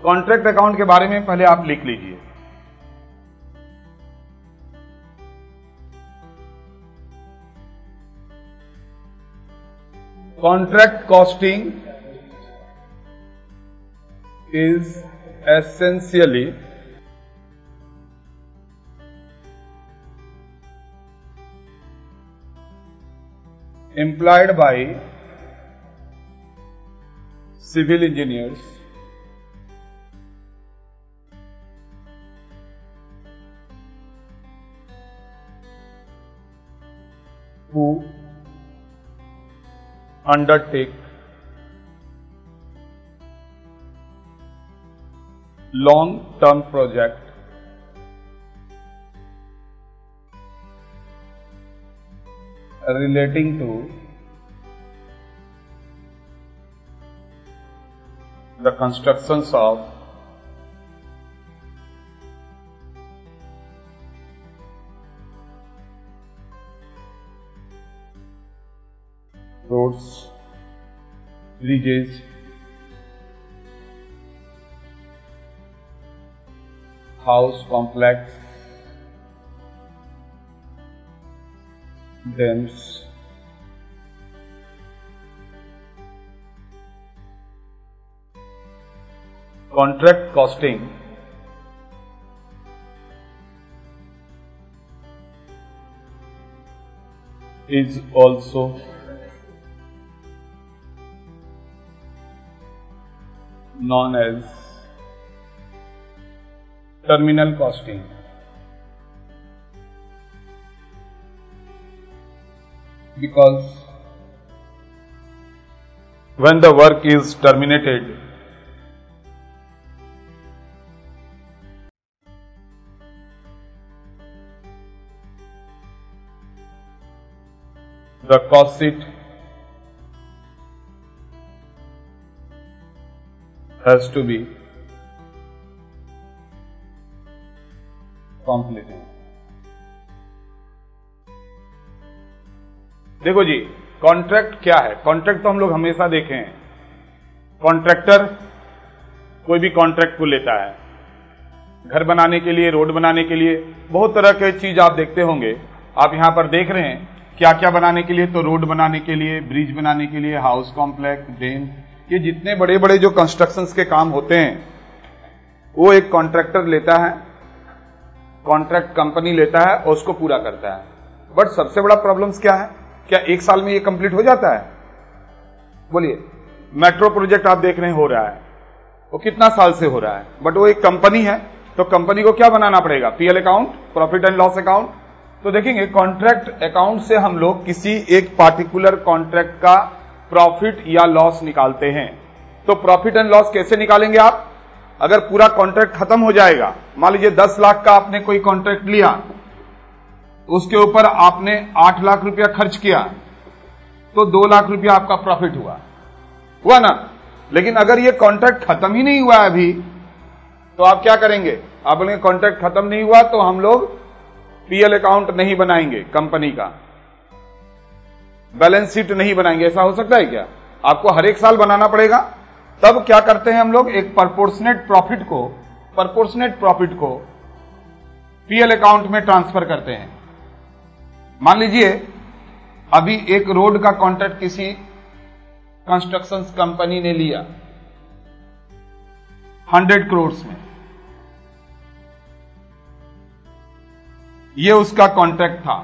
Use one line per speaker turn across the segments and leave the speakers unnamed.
Contract account के बारे में पहले आप लिख लीजिए। Contract costing is essentially employed by civil engineers who undertake long-term project relating to the constructions of roads, bridges, house complex, dams, contract costing is also known as terminal costing. Because when the work is terminated, the cost sheet has to be completed. देखो जी, contract क्या है? Contract तो हम लोग हमेशा देखे हैं। Contractor कोई भी कॉन्ट्रैक्ट को लेता है, घर बनाने के लिए, रोड बनाने के लिए, बहुत तरह के चीज आप देखते होंगे। आप यहां पर देख रहे हैं क्या क्या बनाने के लिए, तो रोड बनाने के लिए, ब्रिज बनाने के लिए, हाउस कॉम्प्लेक्स, ड्रेन, ये जितने बड़े बड़े जो कंस्ट्रक्शंस के काम होते हैं वो एक कॉन्ट्रैक्टर लेता है, कॉन्ट्रैक्ट कंपनी लेता है और उसको पूरा करता है। बट सबसे बड़ा प्रॉब्लम्स क्या है? क्या एक साल में ये कंप्लीट हो जाता है? बोलिए। मेट्रो प्रोजेक्ट आप देख रहे हैं हो रहा है, वो कितना साल से हो रहा है, बट वो एक कंपनी है, तो कंपनी को क्या बनाना पड़ेगा? PL account, profit and loss account. तो देखेंगे कॉन्ट्रैक्ट अकाउंट से हम लोग किसी एक पार्टिकुलर कॉन्ट्रैक्ट का प्रॉफिट या लॉस निकालते हैं। तो प्रॉफिट एंड लॉस कैसे निकालेंगे आप? अगर पूरा कॉन्ट्रैक्ट खत्म हो जाएगा, मान लीजिए 10 लाख का आपने कोई कॉन्ट्रैक्ट लिया, उसके ऊपर आपने 8 लाख रुपया खर्च किया, तो 2 लाख रुपया आपका प्रॉफिट हुआ ना। लेकिन अगर ये कॉन्ट्रैक्ट खत्म ही नहीं हुआ अभी, तो आप क्या करेंगे? आप बोलेंगे कॉन्ट्रैक्ट खत्म नहीं हुआ तो हम लोग पीएल अकाउंट नहीं बनाएंगे, कंपनी का बैलेंस शीट नहीं बनाएंगे। ऐसा हो सकता है क्या? आपको हर एक साल बनाना पड़ेगा। तब क्या करते हैं हम लोग? एक प्रोपोर्शनेट प्रॉफिट को पीएल अकाउंट में ट्रांसफर करते हैं। मान लीजिए अभी एक रोड का कॉन्ट्रैक्ट किसी कंस्ट्रक्शन कंपनी ने लिया 100 करोड़ में, ये उसका कॉन्ट्रैक्ट था।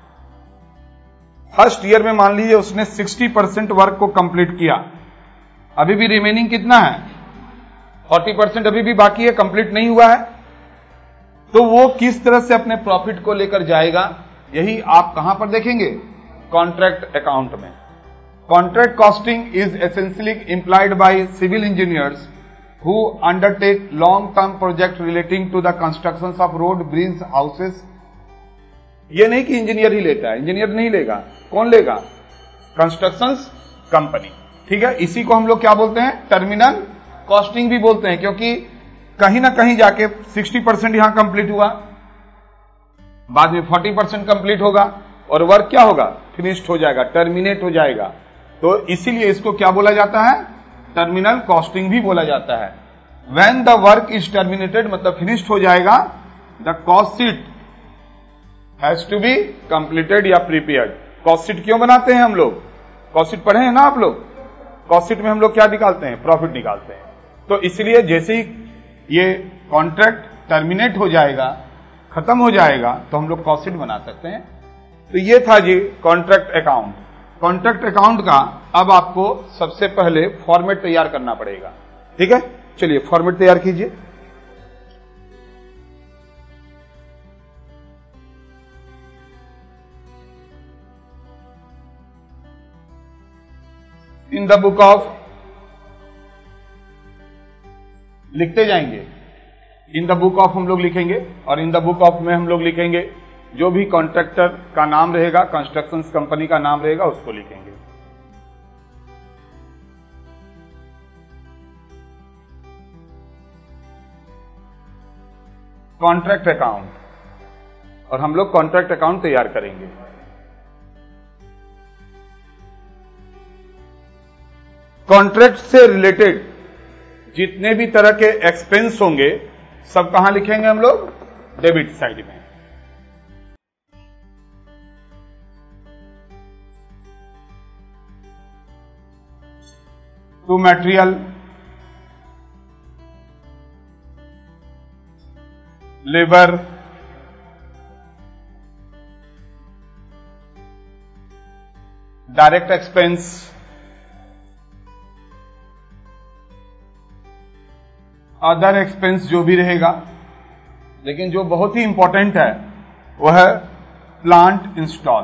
फर्स्ट ईयर में मान लीजिए उसने 60% वर्क को कंप्लीट किया, अभी भी रिमेनिंग कितना है? 40% अभी भी बाकी है, कंप्लीट नहीं हुआ है। तो वो किस तरह से अपने प्रॉफिट को लेकर जाएगा, यही आप कहां पर देखेंगे? कॉन्ट्रैक्ट अकाउंट में। Contract costing is essentially employed by civil engineers who undertake long term project relating to the construction of road, bridge, houses. ये नहीं कि इंजीनियर ही लेता है, इंजीनियर नहीं लेगा, कौन लेगा? Construction company. ठीक है, इसी को हम लोग क्या बोलते हैं? टर्मिनल कॉस्टिंग भी बोलते हैं, क्योंकि कहीं ना कहीं जाके 60% यहां कंप्लीट हुआ, बाद में 40% कंप्लीट होगा और वर्क क्या होगा? फिनिश्ड हो जाएगा, टर्मिनेट हो जाएगा। तो इसीलिए इसको क्या बोला जाता है? टर्मिनल कॉस्टिंग भी बोला जाता है। When the work is terminated मतलब फिनिश्ड हो जाएगा, the cost sheet has to be completed या प्रिपेयर्ड। कॉस्ट शीट क्यों बनाते हैं हम लोग? कॉस्ट शीट पढ़े हैं ना आप लोग? कॉस्ट शीट में हम लोग क्या निकालते हैं? प्रॉफिट निकालते हैं। तो इसलिए जैसे ही ये कॉन्ट्रैक्ट टर्मिनेट हो जाएगा, खत्म हो जाएगा, तो हम लोग कॉस्ट शीट बना सकते हैं। तो ये था जी कॉन्ट्रैक्ट अकाउंट। कॉन्ट्रैक्ट अकाउंट का अब आपको सबसे पहले फॉर्मेट तैयार करना पड़ेगा। ठीक है, चलिए फॉर्मेट तैयार कीजिए। इन द बुक ऑफ, लिखते जाएंगे। इन द बुक ऑफ हम लोग लिखेंगे, और इन द बुक ऑफ में हम लोग लिखेंगे जो भी कॉन्ट्रैक्टर का नाम रहेगा, कंस्ट्रक्शन कंपनी का नाम रहेगा, उसको लिखेंगे। कॉन्ट्रैक्ट अकाउंट, और हम लोग कॉन्ट्रैक्ट अकाउंट तैयार करेंगे। कॉन्ट्रैक्ट से रिलेटेड जितने भी तरह के एक्सपेंस होंगे सब कहां लिखेंगे हम लोग? डेबिट साइड में। To material, labour, direct expense, other expense जो भी रहेगा, लेकिन जो बहुत ही इंपॉर्टेंट है वह है प्लांट इंस्टॉल।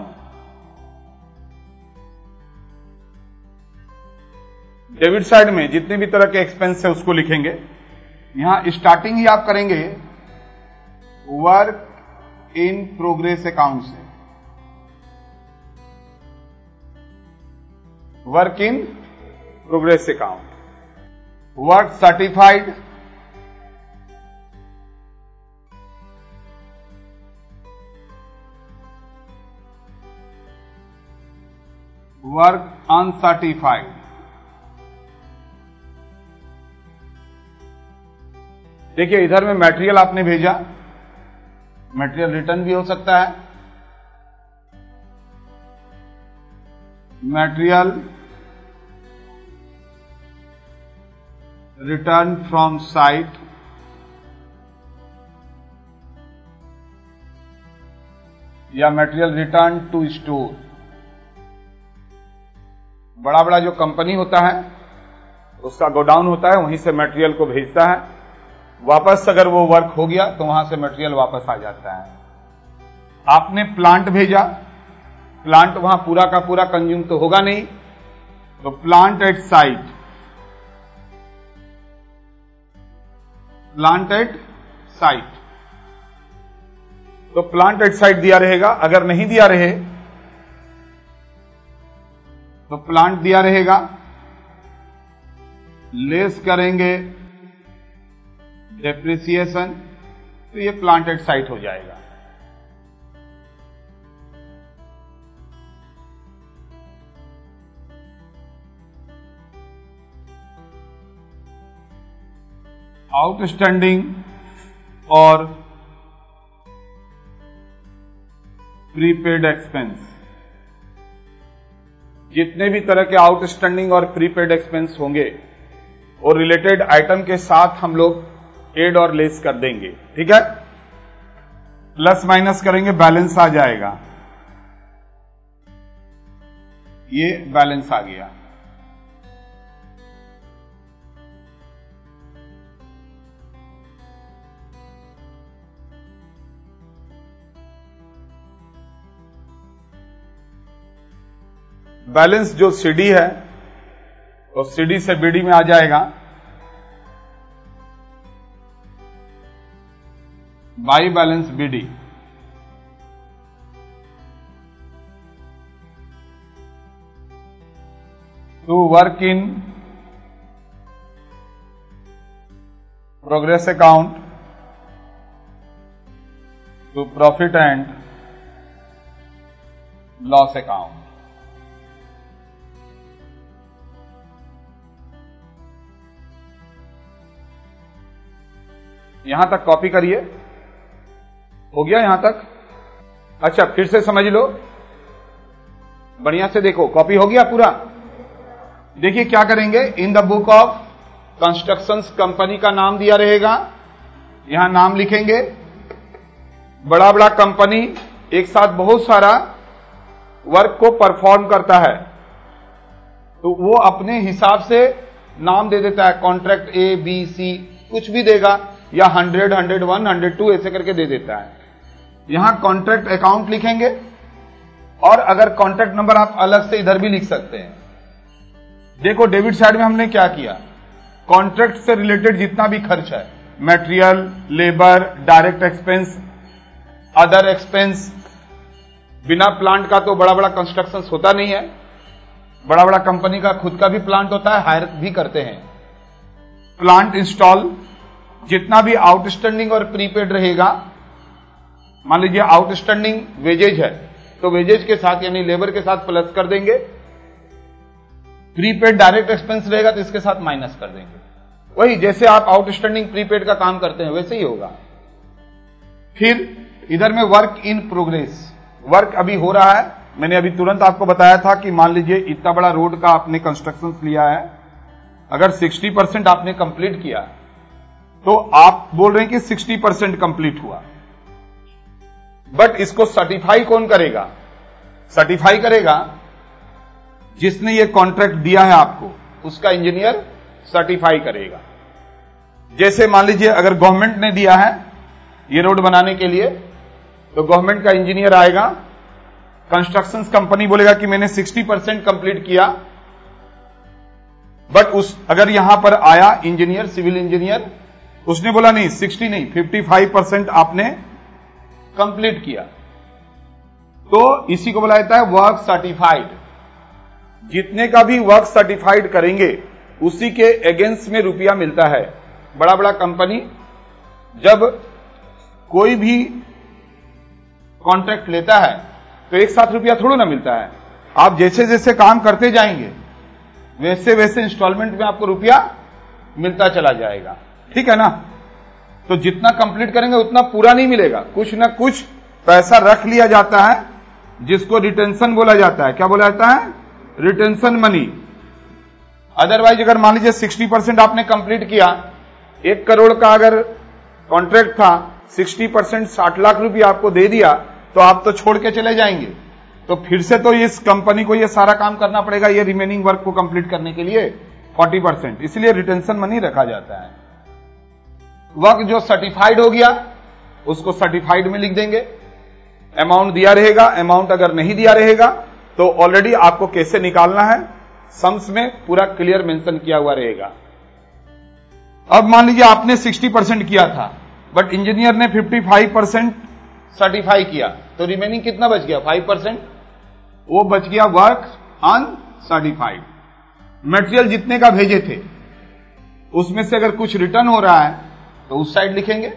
डेबिट साइड में जितने भी तरह के एक्सपेंस है उसको लिखेंगे। यहां स्टार्टिंग ही आप करेंगे वर्क इन प्रोग्रेस अकाउंट से। Work in progress account, work certified, work uncertified. देखिए इधर में मटेरियल आपने भेजा, मटेरियल रिटर्न भी हो सकता है। मटेरियल रिटर्न फ्रॉम साइट, या मटेरियल रिटर्न टू स्टोर। बड़ा बड़ा जो कंपनी होता है उसका गोडाउन होता है, वहीं से मटेरियल को भेजता है, वापस अगर वो वर्क हो गया तो वहां से मटेरियल वापस आ जाता है। आपने प्लांट भेजा, प्लांट वहां पूरा का पूरा कंज्यूम तो होगा नहीं, तो plant at site, plant at site, तो प्लांट एट साइट दिया रहेगा। अगर नहीं दिया रहे तो प्लांट दिया रहेगा, लेस करेंगे डेप्रिसिएशन, तो ये प्लांट एट साइट हो जाएगा। आउटस्टैंडिंग और प्रीपेड एक्सपेंस, जितने भी तरह के आउटस्टैंडिंग और प्रीपेड एक्सपेंस होंगे और रिलेटेड आइटम के साथ हम लोग एड और लेस कर देंगे। ठीक है, प्लस माइनस करेंगे, बैलेंस आ जाएगा। ये बैलेंस आ गया। बैलेंस जो सीडी है तो सीडी से बीडी में आ जाएगा। By balance BD, to work in progress account to profit and loss account. यहां तक कॉपी करिए, हो गया यहां तक। अच्छा फिर से समझ लो, बढ़िया से देखो, कॉपी हो गया पूरा। देखिए क्या करेंगे, in the book of constructions company का नाम दिया रहेगा, यहां नाम लिखेंगे। बड़ा बड़ा कंपनी एक साथ बहुत सारा वर्क को परफॉर्म करता है, तो वो अपने हिसाब से नाम दे देता है, कॉन्ट्रैक्ट ए बी सी कुछ भी देगा, या 100, 101, 102 ऐसे करके दे देता है। यहां कॉन्ट्रैक्ट अकाउंट लिखेंगे, और अगर कॉन्ट्रैक्ट नंबर आप अलग से इधर भी लिख सकते हैं। देखो डेबिट साइड में हमने क्या किया, कॉन्ट्रैक्ट से रिलेटेड जितना भी खर्च है, material, labour, direct expense, other expense, बिना प्लांट का तो बड़ा बड़ा कंस्ट्रक्शन होता नहीं है, बड़ा बड़ा कंपनी का खुद का भी प्लांट होता है, हायर भी करते हैं। प्लांट इंस्टॉल, जितना भी आउटस्टैंडिंग और प्रीपेड रहेगा, मान लीजिए आउटस्टैंडिंग वेजेज है तो वेजेज के साथ यानी लेबर के साथ प्लस कर देंगे, प्रीपेड डायरेक्ट एक्सपेंस रहेगा तो इसके साथ माइनस कर देंगे। वही जैसे आप आउटस्टैंडिंग प्रीपेड का काम करते हैं वैसे ही होगा। फिर इधर में वर्क इन प्रोग्रेस, वर्क अभी हो रहा है। मैंने अभी तुरंत आपको बताया था कि मान लीजिए इतना बड़ा रोड का आपने कंस्ट्रक्शन लिया है, अगर 60% आपने कंप्लीट किया तो आप बोल रहे हैं कि 60% कंप्लीट हुआ, बट इसको सर्टिफाई कौन करेगा? सर्टिफाई करेगा जिसने ये कॉन्ट्रैक्ट दिया है आपको, उसका इंजीनियर सर्टिफाई करेगा। जैसे मान लीजिए अगर गवर्नमेंट ने दिया है ये रोड बनाने के लिए, तो गवर्नमेंट का इंजीनियर आएगा, कंस्ट्रक्शन कंपनी बोलेगा कि मैंने 60% कंप्लीट किया, बट अगर यहां पर आया इंजीनियर, सिविल इंजीनियर, उसने बोला नहीं 60 नहीं 55% आपने कंप्लीट किया, तो इसी को बोला जाता है वर्क सर्टिफाइड। जितने का भी वर्क सर्टिफाइड करेंगे उसी के अगेंस्ट में रुपया मिलता है। बड़ा बड़ा कंपनी जब कोई भी कॉन्ट्रैक्ट लेता है तो एक साथ रुपया थोड़ा ना मिलता है, आप जैसे जैसे काम करते जाएंगे वैसे वैसे इंस्टॉलमेंट में आपको रुपया मिलता चला जाएगा, ठीक है ना। तो जितना कंप्लीट करेंगे उतना पूरा नहीं मिलेगा, कुछ ना कुछ पैसा रख लिया जाता है जिसको रिटेंशन बोला जाता है। क्या बोला जाता है? Retention money. अदरवाइज अगर मान लीजिए 60% आपने कंप्लीट किया, 1 करोड़ का अगर कॉन्ट्रैक्ट था, 60% 60 लाख रुपया आपको दे दिया तो आप तो छोड़ के चले जाएंगे, तो फिर से तो इस कंपनी को ये सारा काम करना पड़ेगा ये रिमेनिंग वर्क को कंप्लीट करने के लिए 40%, इसलिए रिटेंशन मनी रखा जाता है। वर्क जो सर्टिफाइड हो गया उसको सर्टिफाइड में लिख देंगे, अमाउंट दिया रहेगा, अमाउंट अगर नहीं दिया रहेगा तो ऑलरेडी आपको कैसे निकालना है सम्स में पूरा क्लियर मेंशन किया हुआ रहेगा। अब मान लीजिए आपने 60% किया था बट इंजीनियर ने 55% सर्टिफाई किया, तो रिमेनिंग कितना बच गया? 5%, वो बच गया वर्क अनसर्टिफाइड। मटेरियल जितने का भेजे थे उसमें से अगर कुछ रिटर्न हो रहा है तो उस साइड लिखेंगे।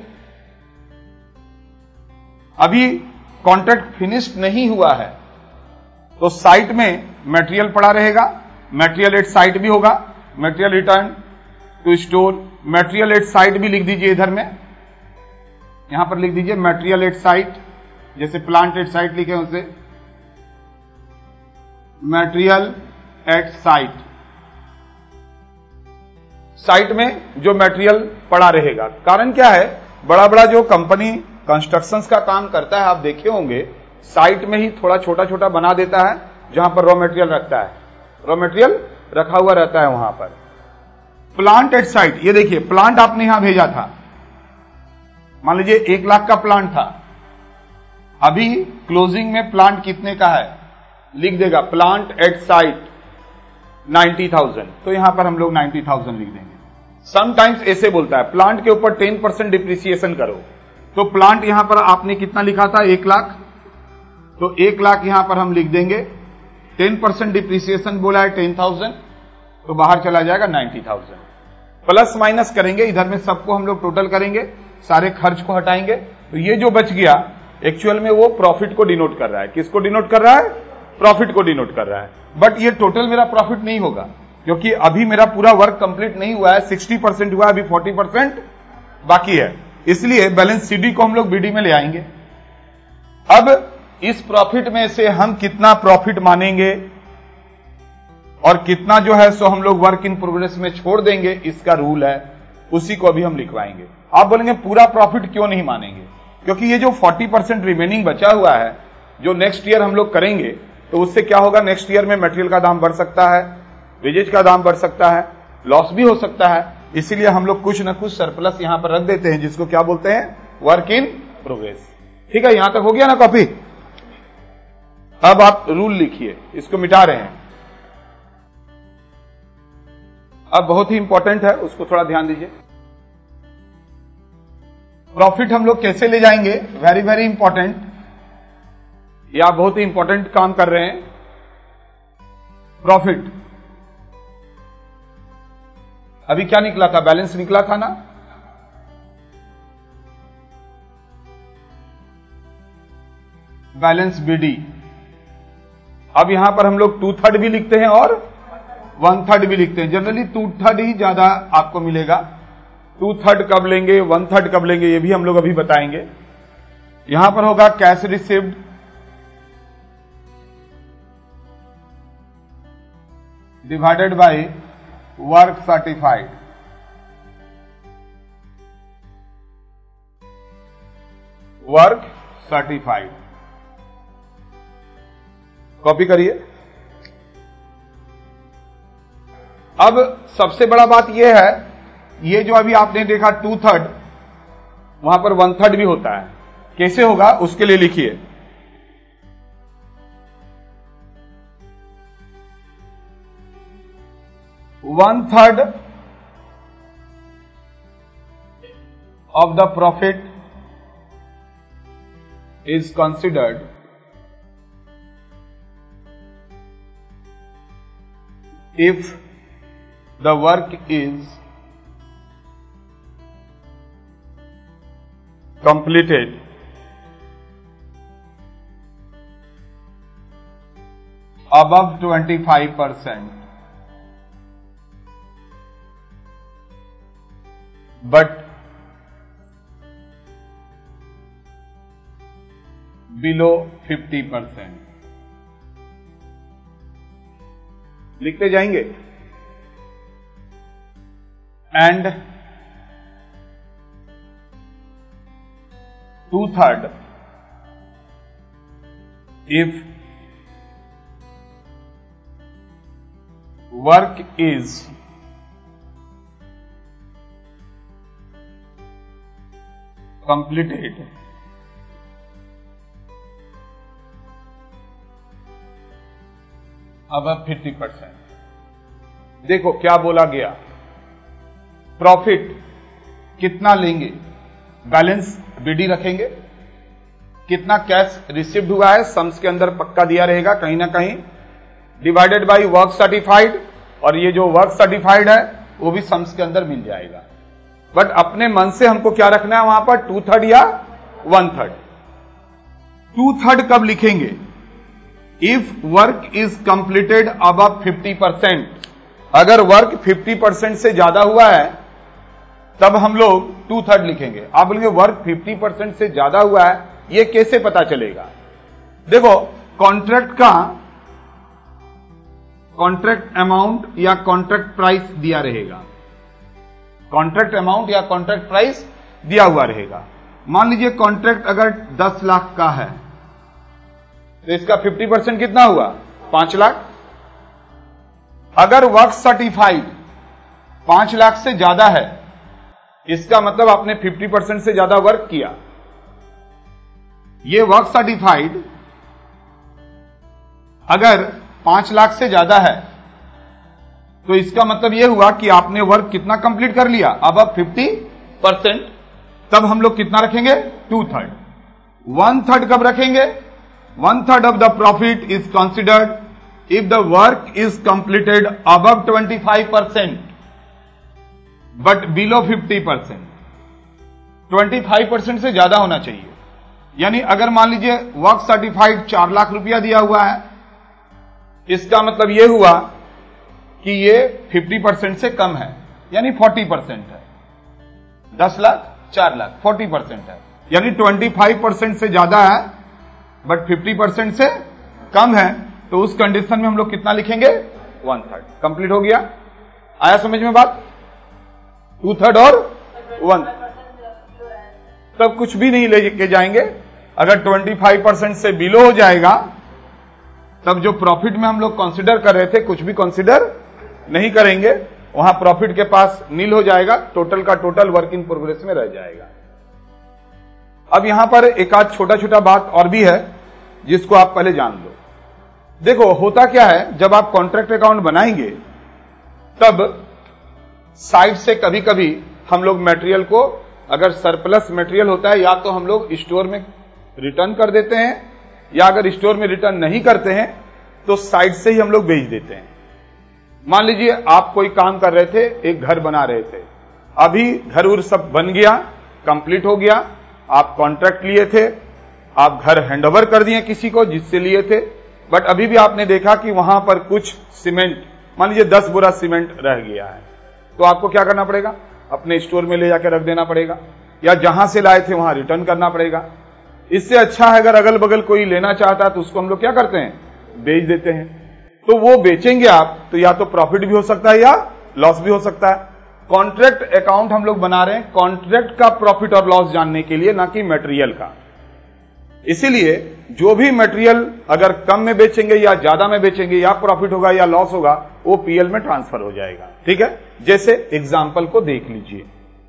अभी कॉन्ट्रैक्ट फिनिश्ड नहीं हुआ है तो साइट में मटेरियल पड़ा रहेगा, मटेरियल एट साइट भी होगा, material return to store, material at site भी लिख दीजिए इधर में, यहां पर लिख दीजिए मटेरियल एट साइट, जैसे प्लांट एट साइट लिखे उसे मटेरियल एट साइट। साइट में जो मटेरियल पड़ा रहेगा, कारण क्या है, बड़ा बड़ा जो कंपनी कंस्ट्रक्शंस का काम करता है आप देखे होंगे साइट में ही थोड़ा छोटा छोटा बना देता है जहां पर रॉ मटेरियल रखता है, रॉ मटेरियल रखा हुआ रहता है वहां पर। प्लांट एट साइट, ये देखिए प्लांट आपने यहां भेजा था, मान लीजिए 1 लाख का प्लांट था, अभी क्लोजिंग में प्लांट कितने का है लिख देगा प्लांट एट साइट 90,000, तो यहां पर हम लोग 90,000 लिख देंगे। समटाइम्स ऐसे बोलता है प्लांट के ऊपर 10% डिप्रिसिएशन करो, तो प्लांट यहां पर आपने कितना लिखा था 1 लाख, तो 1 लाख यहां पर हम लिख देंगे, 10% डिप्रिसिएशन बोला है 10,000, तो बाहर चला जाएगा 90,000। प्लस माइनस करेंगे, इधर में सबको हम लोग टोटल करेंगे, सारे खर्च को हटाएंगे, तो ये जो बच गया एक्चुअल में वो प्रॉफिट को डिनोट कर रहा है। किसको डिनोट कर रहा है? प्रॉफिट को डिनोट कर रहा है। बट ये टोटल मेरा प्रॉफिट नहीं होगा क्योंकि अभी मेरा पूरा वर्क कंप्लीट नहीं हुआ है, 60% हुआ है, अभी 40% बाकी है, इसलिए बैलेंस सीडी को हम लोग बीडी में ले आएंगे। अब इस प्रॉफिट में से हम कितना प्रॉफिट मानेंगे और कितना जो है सो हम लोग वर्क इन प्रोग्रेस में छोड़ देंगे, इसका रूल है, उसी को अभी हम लिखवाएंगे। आप बोलेंगे पूरा प्रॉफिट क्यों नहीं मानेंगे? क्योंकि ये जो 40% रिमेनिंग बचा हुआ है जो नेक्स्ट ईयर हम लोग करेंगे, तो उससे क्या होगा, नेक्स्ट ईयर में मटेरियल का दाम बढ़ सकता है, वेजेज का दाम बढ़ सकता है, लॉस भी हो सकता है। इसीलिए हम लोग कुछ ना कुछ सरप्लस यहां पर रख देते हैं, जिसको क्या बोलते हैं, वर्क इन प्रोग्रेस। ठीक है, यहां तक हो गया ना कॉपी? अब आप रूल लिखिए, इसको मिटा रहे हैं। अब बहुत ही इंपॉर्टेंट है, उसको थोड़ा ध्यान दीजिए। प्रॉफिट हम लोग कैसे ले जाएंगे, वेरी वेरी इंपॉर्टेंट, या बहुत ही इंपॉर्टेंट काम कर रहे हैं। प्रॉफिट अभी क्या निकला था, बैलेंस निकला था ना, बैलेंस बीडी। अब यहां पर हम लोग 2/3 भी लिखते हैं और 1/3 भी लिखते हैं। जनरली 2/3 ही ज्यादा आपको मिलेगा। 2/3 कब लेंगे, 1/3 कब लेंगे, ये भी हम लोग अभी बताएंगे। यहां पर होगा cash received divided by work certified. Work certified copy करिए। अब सबसे बड़ा बात यह है, ये जो अभी आपने देखा 2/3, वहां पर 1/3 भी होता है। कैसे होगा उसके लिए लिखिए, one-third of the profit is considered if the work is completed above 25%, but below 50%। लिखते जाएंगे। And 2/3 if work is completed above 50%। देखो क्या बोला गया, प्रॉफिट कितना लेंगे, बैलेंस बीडी रखेंगे, कितना कैश रिसीव्ड हुआ है सम्स के अंदर पक्का दिया रहेगा कहीं ना कहीं, डिवाइडेड बाय वर्क सर्टिफाइड, और ये जो वर्क सर्टिफाइड है वो भी सम्स के अंदर मिल जाएगा। बट अपने मन से हमको क्या रखना है वहां पर, 2/3 या 1/3। 2/3 कब लिखेंगे, if work is completed above 50%। अगर वर्क 50% से ज्यादा हुआ है तब हम लोग 2/3 लिखेंगे। आप बोलेंगे वर्क 50% से ज्यादा हुआ है, ये कैसे पता चलेगा? देखो, कॉन्ट्रैक्ट का कॉन्ट्रैक्ट अमाउंट या कॉन्ट्रैक्ट प्राइस दिया रहेगा, कॉन्ट्रैक्ट अमाउंट या कॉन्ट्रैक्ट प्राइस दिया हुआ रहेगा। मान लीजिए कॉन्ट्रैक्ट अगर 10 लाख का है तो इसका 50% कितना हुआ, 5 लाख। अगर वर्क सर्टिफाइड 5 लाख से ज्यादा है, इसका मतलब आपने 50% से ज्यादा वर्क किया। ये वर्क सर्टिफाइड अगर 5 लाख से ज्यादा है तो इसका मतलब यह हुआ कि आपने वर्क कितना कंप्लीट कर लिया, अब 50%। तब हम लोग कितना रखेंगे, 2/3। 1/3 कब रखेंगे, 1/3 of the profit is considered if the work is completed above 25% but below 50%। 25% से ज्यादा होना चाहिए। यानी अगर मान लीजिए वर्क सर्टिफाइड 4 लाख रुपया दिया हुआ है, इसका मतलब यह हुआ कि ये 50% से कम है, यानी 40% है। 10 लाख 4 लाख, 40% है, यानी 25% से ज्यादा है बट 50% से कम है, तो उस कंडीशन में हम लोग कितना लिखेंगे? 1/3। कंप्लीट हो गया? आया समझ में बात? 2/3 और 1, तब कुछ भी नहीं लेके जाएंगे। अगर 25% से बिलो हो जाएगा तब जो प्रॉफिट में हम लोग कंसीडर कर रहे थे कुछ भी कंसीडर नहीं करेंगे, वहां प्रॉफिट के पास नील हो जाएगा, टोटल का टोटल वर्क इन प्रोग्रेस में रह जाएगा। अब यहां पर एक आध छोटा छोटा बात और भी है जिसको आप पहले जान लो। देखो होता क्या है, जब आप कॉन्ट्रैक्ट अकाउंट बनाएंगे तब साइड से कभी कभी हम लोग मटेरियल को, अगर सरप्लस मटेरियल होता है, या तो हम लोग स्टोर में रिटर्न कर देते हैं, या अगर स्टोर में रिटर्न नहीं करते हैं तो साइड से ही हम लोग बेच देते हैं। मान लीजिए आप कोई काम कर रहे थे, एक घर बना रहे थे, अभी घर उर सब बन गया, कंप्लीट हो गया, आप कॉन्ट्रैक्ट लिए थे, आप घर हैंडओवर कर दिए किसी को जिससे लिए थे, बट अभी भी आपने देखा कि वहां पर कुछ सीमेंट, मान लीजिए 10 बोरा सीमेंट रह गया है, तो आपको क्या करना पड़ेगा? अपने स्टोर में ले जाकर रख देना पड़ेगा, या जहां से लाए थे वहां रिटर्न करना पड़ेगा। इससे अच्छा है अगर अगल बगल कोई लेना चाहता है तो उसको हम लोग क्या करते हैं? बेच देते हैं। तो वो बेचेंगे आप तो या तो प्रॉफिट भी हो सकता है या लॉस भी हो सकता है। कॉन्ट्रैक्ट अकाउंट हम लोग बना रहे हैं कॉन्ट्रैक्ट का प्रॉफिट और लॉस जानने के लिए, ना कि मटेरियल का। इसीलिए जो भी मटेरियल अगर कम में बेचेंगे या ज्यादा में बेचेंगे, या प्रॉफिट होगा या लॉस होगा, वो पीएल में ट्रांसफर हो जाएगा। ठीक है, जैसे एग्जाम्पल को देख लीजिए।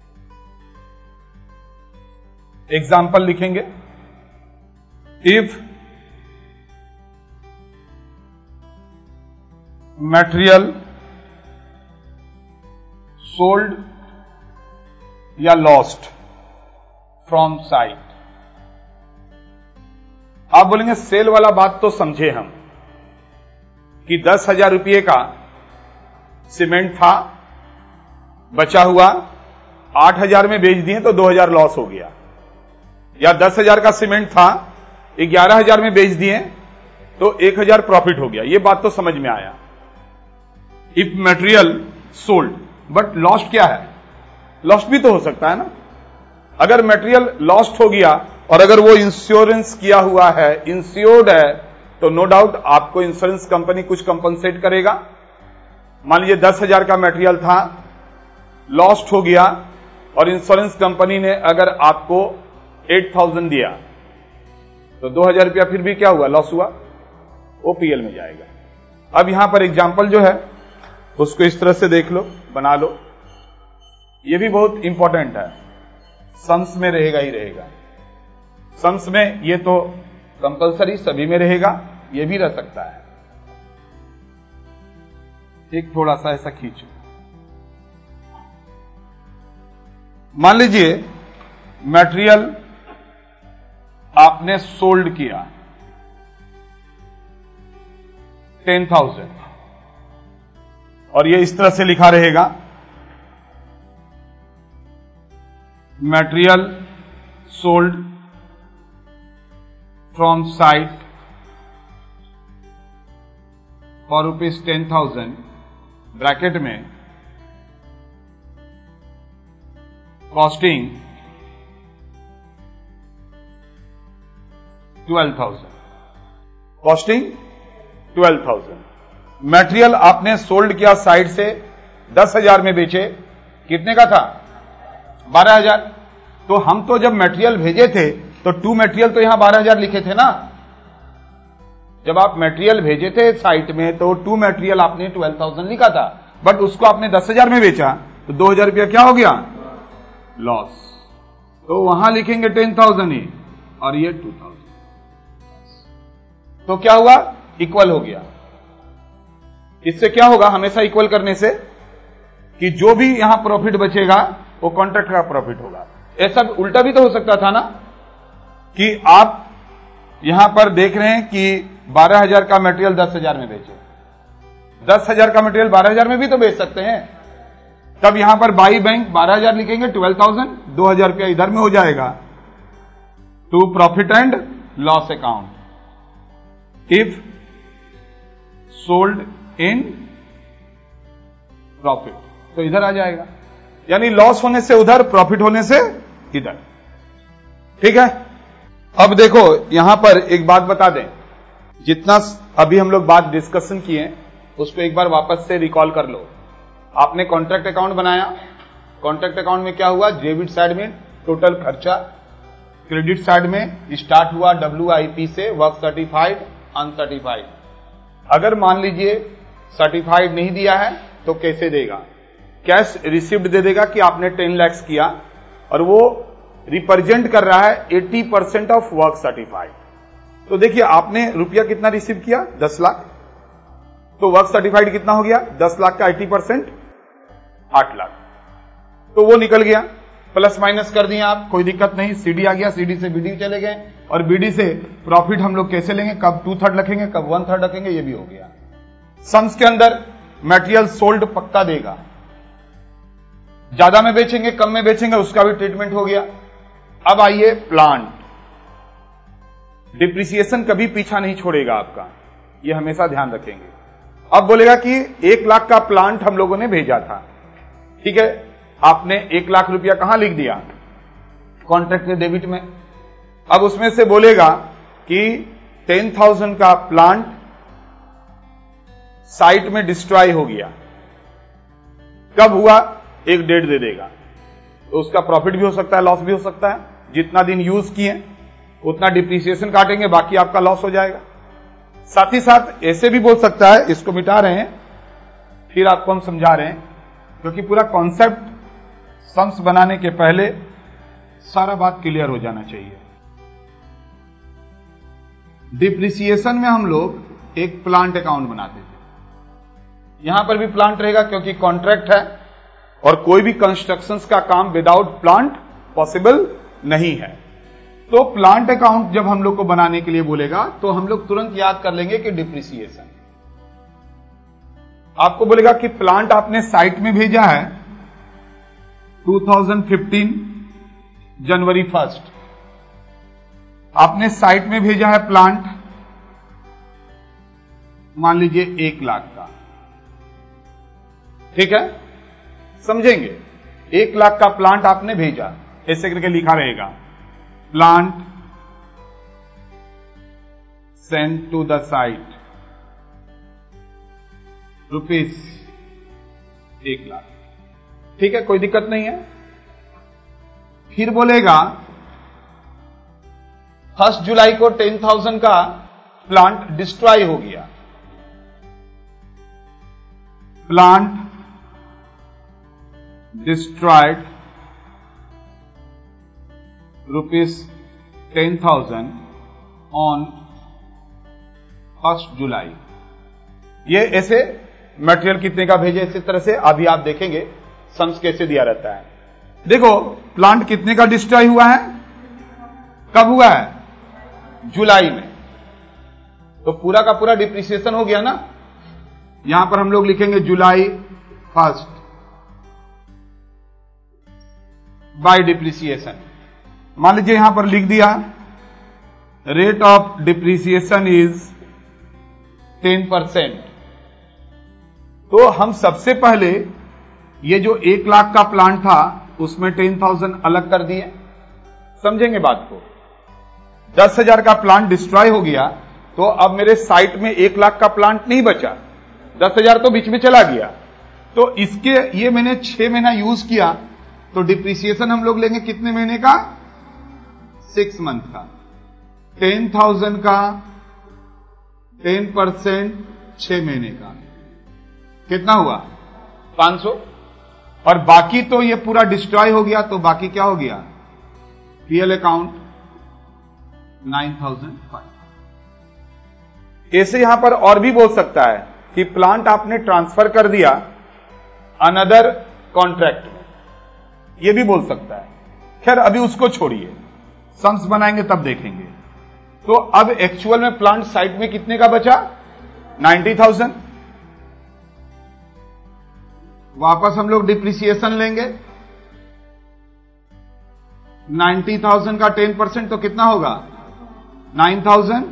एग्जाम्पल लिखेंगे, इफ मटेरियल सोल्ड या लॉस्ट फ्रॉम साइट। आप बोलेंगे सेल वाला बात तो समझे हम कि 10,000 रुपये का सीमेंट था, बचा हुआ 8,000 में बेच दिए तो 2,000 लॉस हो गया, या 10,000 का सीमेंट था 11,000 में बेच दिए तो 1,000 प्रॉफिट हो गया। ये बात तो समझ में आया। If material sold, but lost क्या है? लॉस्ट भी तो हो सकता है ना। अगर मटेरियल लॉस्ट हो गया और अगर वो इंश्योरेंस किया हुआ है, इंश्योर्ड है, तो नो डाउट आपको इंश्योरेंस कंपनी कुछ कंपनसेट करेगा। मान लीजिए 10,000 का मटेरियल था, लॉस्ट हो गया और इंश्योरेंस कंपनी ने अगर आपको 8,000 दिया तो 2,000 रुपया फिर भी क्या हुआ? लॉस हुआ, वो पीएल में जाएगा। अब यहां पर एग्जाम्पल जो है उसको इस तरह से देख लो, बना लो। ये भी बहुत इंपॉर्टेंट है, सम्स में रहेगा ही रहेगा। सम्स में ये तो कंपलसरी सभी में रहेगा, ये भी रह सकता है। एक थोड़ा सा ऐसा खींचो। मान लीजिए मटेरियल आपने सोल्ड किया 10,000 और ये इस तरह से लिखा रहेगा, material sold from site for ₹10,000 bracket में कॉस्टिंग 12,000, कॉस्टिंग 12,000। मटेरियल आपने सोल्ड किया साइड से 10,000 में बेचे, कितने का था? 12,000। तो हम तो जब मटेरियल भेजे थे तो टू मटेरियल तो यहां 12,000 लिखे थे ना। जब आप मटेरियल भेजे थे साइट में तो टू मटेरियल आपने 12,000 लिखा था, बट उसको आपने 10,000 में बेचा तो 2,000 रुपया क्या हो गया? लॉस। तो वहां लिखेंगे 10,000 ही और ये 2,000। तो क्या हुआ? इक्वल हो गया। इससे क्या होगा हमेशा इक्वल करने से कि जो भी यहां प्रॉफिट बचेगा वो कॉन्ट्रैक्ट का प्रॉफिट होगा। ऐसा उल्टा भी तो हो सकता था ना कि आप यहां पर देख रहे हैं कि 12,000 का मटेरियल 10,000 में बेचे, 10,000 का मटेरियल 12,000 में भी तो बेच सकते हैं। तब यहां पर बाई बैंक 12,000 लिखेंगे, 12,000, 2,000 रुपया इधर में हो जाएगा to profit and loss account if sold in profit, तो इधर आ जाएगा। यानी लॉस होने से उधर, प्रॉफिट होने से इधर। ठीक है, अब देखो यहां पर एक बात बता दें, जितना अभी हम लोग बात डिस्कशन किए उसको एक बार वापस से रिकॉल कर लो। आपने कॉन्ट्रैक्ट अकाउंट बनाया, कॉन्ट्रैक्ट अकाउंट में क्या हुआ, डेबिट साइड में टोटल खर्चा, क्रेडिट साइड में स्टार्ट हुआ WIP से वर्क सर्टिफाइड अनसर्टिफाइड। अगर मान लीजिए सर्टिफाइड नहीं दिया है तो कैसे देगा, कैश रिसिप्ट दे देगा कि आपने 10 लाख किया और वो रिप्रेजेंट कर रहा है 80% ऑफ वर्क सर्टिफाइड। तो देखिए आपने रुपया कितना रिसीव किया, 10 लाख, तो वर्क सर्टिफाइड कितना हो गया, 10 लाख का 80% 8 लाख, तो वो निकल गया। प्लस माइनस कर दिया आप, कोई दिक्कत नहीं, CD आ गया, CD से BD चले गए, और BD से प्रॉफिट हम लोग कैसे लेंगे, कब 2/3 रखेंगे, कब 1/3 रखेंगे, ये भी हो गया। सम्स के अंदर मटेरियल सोल्ड पक्का देगा, ज्यादा में बेचेंगे कम में बेचेंगे उसका भी ट्रीटमेंट हो गया। अब आइए प्लांट, डिप्रिसिएशन कभी पीछा नहीं छोड़ेगा आपका, ये हमेशा ध्यान रखेंगे। अब बोलेगा कि 1 लाख का प्लांट हम लोगों ने भेजा था, ठीक है, आपने 1 लाख रुपया कहां लिख दिया, कॉन्ट्रैक्ट के डेबिट में। अब उसमें से बोलेगा कि 10,000 का प्लांट साइट में डिस्ट्रॉय हो गया, कब हुआ, एक डेट दे देगा, तो उसका प्रॉफिट भी हो सकता है, लॉस भी हो सकता है। जितना दिन यूज किए उतना डिप्रिसिएशन काटेंगे, बाकी आपका लॉस हो जाएगा। साथ ही साथ ऐसे भी बोल सकता है, इसको मिटा रहे हैं फिर आपको हम समझा रहे हैं, क्योंकि पूरा कॉन्सेप्ट सम्स बनाने के पहले सारा बात क्लियर हो जाना चाहिए। डिप्रिसिएशन में हम लोग एक प्लांट अकाउंट बनाते थे, यहां पर भी प्लांट रहेगा क्योंकि कॉन्ट्रैक्ट है और कोई भी कंस्ट्रक्शंस का काम विदाउट प्लांट पॉसिबल नहीं है। तो प्लांट अकाउंट जब हम लोग को बनाने के लिए बोलेगा तो हम लोग तुरंत याद कर लेंगे कि डिप्रिसिएशन। आपको बोलेगा कि प्लांट आपने साइट में भेजा है 2015 जनवरी 1, आपने साइट में भेजा है प्लांट मान लीजिए 1 लाख का, ठीक है, समझेंगे। 1 लाख का प्लांट आपने भेजा, ऐसे करके लिखा रहेगा, plant send to the site rupees 1 lakh, ठीक है, कोई दिक्कत नहीं है। फिर बोलेगा 1 जुलाई को 10,000 का प्लांट डिस्ट्रॉय हो गया, plant destroyed rupees 10,000 on 1 July. ये ऐसे मटेरियल कितने का भेजे, इसी तरह से अभी आप देखेंगे सम्स कैसे दिया रहता है। देखो प्लांट कितने का डिस्ट्रॉय हुआ है, कब हुआ है, जुलाई में, तो पूरा का पूरा डिप्रिसिएशन हो गया ना। यहां पर हम लोग लिखेंगे जुलाई 1 बाय डिप्रिसिएशन। मान लीजिए यहां पर लिख दिया रेट ऑफ डिप्रिसिएशन इज 10%। तो हम सबसे पहले ये जो 1 लाख का प्लांट था उसमें 10,000 अलग कर दिए, समझेंगे बात को। 10,000 का प्लांट डिस्ट्रॉय हो गया तो अब मेरे साइट में 1 लाख का प्लांट नहीं बचा, 10,000 तो बीच में चला गया। तो इसके ये मैंने 6 महीना यूज किया, तो डिप्रिसिएशन हम लोग लेंगे कितने महीने का, 6 मंथ का। 10,000 का 10% 6 महीने का कितना हुआ, 500, और बाकी तो ये पूरा डिस्ट्रॉय हो गया, तो बाकी क्या हो गया, पीएल अकाउंट 9,005। ऐसे यहां पर और भी बोल सकता है कि प्लांट आपने ट्रांसफर कर दिया अनदर कॉन्ट्रैक्ट में, यह भी बोल सकता है। खैर अभी उसको छोड़िए, सम्स बनाएंगे तब देखेंगे। तो अब एक्चुअल में प्लांट साइट में कितने का बचा, 90,000। वापस हम लोग डिप्रिसिएशन लेंगे, 90,000 का 10% तो कितना होगा, 9,000,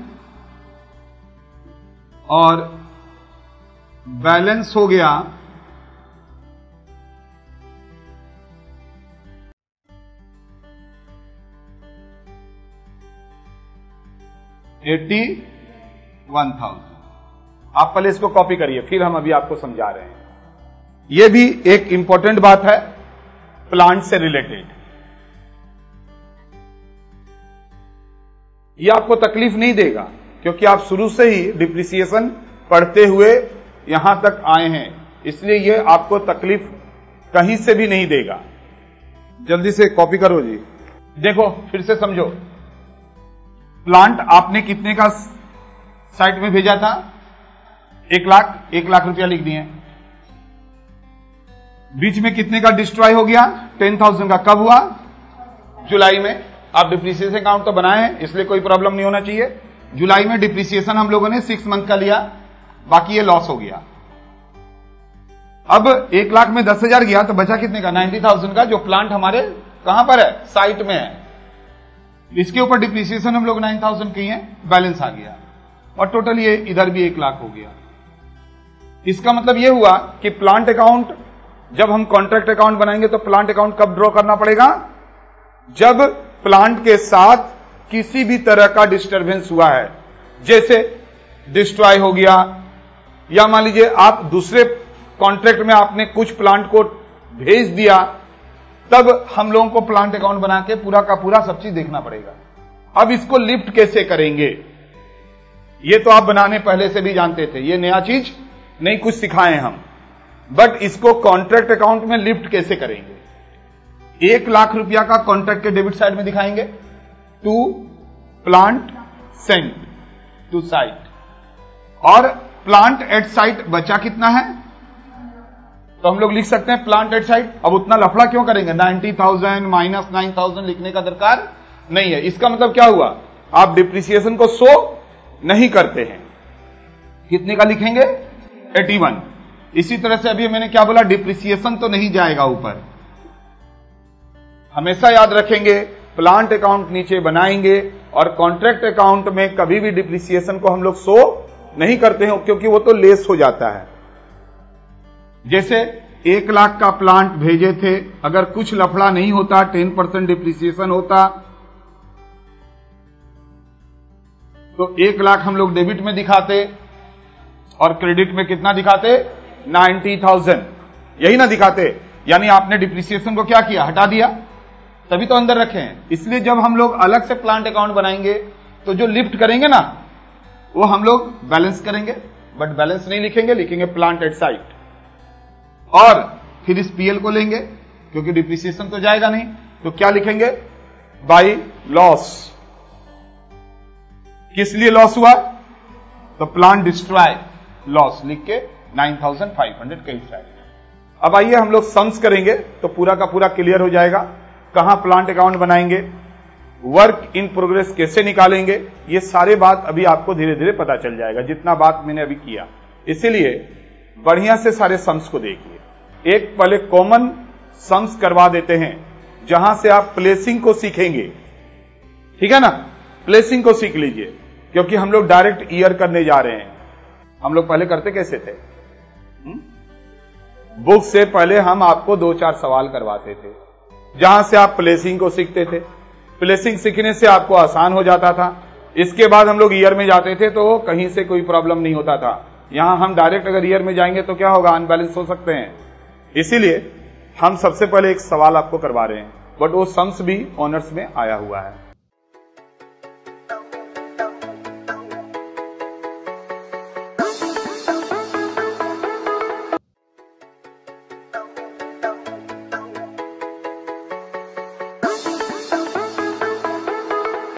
और बैलेंस हो गया 81,000। आप पहले इसको कॉपी करिए, फिर हम अभी आपको समझा रहे हैं। यह भी एक इंपॉर्टेंट बात है प्लांट से रिलेटेड। यह आपको तकलीफ नहीं देगा क्योंकि आप शुरू से ही डिप्रिसिएशन पढ़ते हुए यहां तक आए हैं, इसलिए यह आपको तकलीफ कहीं से भी नहीं देगा। जल्दी से कॉपी करो जी। देखो फिर से समझो, प्लांट आपने कितने का साइट में भेजा था? 1 लाख रुपया लिख दिए। बीच में कितने का डिस्ट्रॉय हो गया? 10,000 का। कब हुआ? जुलाई में। आप डिप्रिसिएशन अकाउंट तो बनाए हैं इसलिए कोई प्रॉब्लम नहीं होना चाहिए। जुलाई में डिप्रिसिएशन हम लोगों ने 6 मंथ का लिया, बाकी ये लॉस हो गया। अब 1 लाख में 10,000 गया तो बचा कितने का? 90,000 का, जो प्लांट हमारे कहां पर है? साइट में है। इसके ऊपर डिप्रिसिएशन हम लोग 9,000 की है, बैलेंस आ गया और टोटल ये इधर भी 1 लाख हो गया। इसका मतलब ये हुआ कि प्लांट अकाउंट जब हम कॉन्ट्रैक्ट अकाउंट बनाएंगे तो प्लांट अकाउंट कब ड्रॉ करना पड़ेगा? जब प्लांट के साथ किसी भी तरह का डिस्टरबेंस हुआ है, जैसे डिस्ट्रॉय हो गया, या मान लीजिए आप दूसरे कॉन्ट्रैक्ट में आपने कुछ प्लांट को भेज दिया, तब हम लोगों को प्लांट अकाउंट बना के पूरा का पूरा सब चीज देखना पड़ेगा। अब इसको लिफ्ट कैसे करेंगे? ये तो आप बनाने पहले से भी जानते थे, ये नया चीज नहीं कुछ सिखाए हम, बट इसको कॉन्ट्रैक्ट अकाउंट में लिफ्ट कैसे करेंगे? 1 लाख रुपया का कॉन्ट्रैक्ट के डेबिट साइड में दिखाएंगे, to plant sent to site, और प्लांट एट साइट बचा कितना है? तो हम लोग लिख सकते हैं प्लांट एट साइट। अब उतना लफड़ा क्यों करेंगे? 90,000 माइनस 9,000 लिखने का दरकार नहीं है। इसका मतलब क्या हुआ? आप डिप्रिसिएशन को शो नहीं करते हैं। कितने का लिखेंगे? 81। इसी तरह से अभी मैंने क्या बोला? डिप्रिसिएशन तो नहीं जाएगा ऊपर। हमेशा याद रखेंगे प्लांट अकाउंट नीचे बनाएंगे और कॉन्ट्रैक्ट अकाउंट में कभी भी डिप्रिसिएशन को हम लोग शो नहीं करते हैं क्योंकि वो तो लेस हो जाता है। जैसे 1 लाख का प्लांट भेजे थे, अगर कुछ लफड़ा नहीं होता, 10% डिप्रिसिएशन होता, तो 1 लाख हम लोग डेबिट में दिखाते और क्रेडिट में कितना दिखाते? 90,000। यही ना दिखाते? यानी आपने डिप्रिसिएशन को क्या किया? हटा दिया, तभी तो अंदर रखे हैं। इसलिए जब हम लोग अलग से प्लांट अकाउंट बनाएंगे तो जो लिफ्ट करेंगे ना, वो हम लोग बैलेंस करेंगे, बट बैलेंस नहीं लिखेंगे, लिखेंगे प्लांट एट साइट। और फिर इस पीएल को लेंगे क्योंकि डिप्रिसिएशन तो जाएगा नहीं, तो क्या लिखेंगे? By loss. किस लिए लॉस हुआ? तो प्लांट डिस्ट्रॉय लॉस लिख के 9,500 कहीं साइड। अब आइए हम लोग सम्स करेंगे तो पूरा का पूरा क्लियर हो जाएगा। कहां प्लांट अकाउंट बनाएंगे, वर्क इन प्रोग्रेस कैसे निकालेंगे, ये सारे बात अभी आपको धीरे धीरे पता चल जाएगा, जितना बात मैंने अभी किया। इसीलिए बढ़िया से सारे सम्स को देखिए। एक पहले कॉमन सम्स करवा देते हैं जहां से आप प्लेसिंग को सीखेंगे, ठीक है ना? प्लेसिंग को सीख लीजिए क्योंकि हम लोग डायरेक्ट ईयर करने जा रहे हैं। हम लोग पहले करते कैसे थे? बुक से पहले हम आपको 2-4 सवाल करवाते थे जहां से आप प्लेसिंग को सीखते थे। प्लेसिंग सीखने से आपको आसान हो जाता था। इसके बाद हम लोग ईयर में जाते थे तो कहीं से कोई प्रॉब्लम नहीं होता था। यहां हम डायरेक्ट अगर ईयर में जाएंगे तो क्या होगा? अनबैलेंस हो सकते हैं। इसीलिए हम सबसे पहले एक सवाल आपको करवा रहे हैं, बट वो सम्स भी ऑनर्स में आया हुआ है।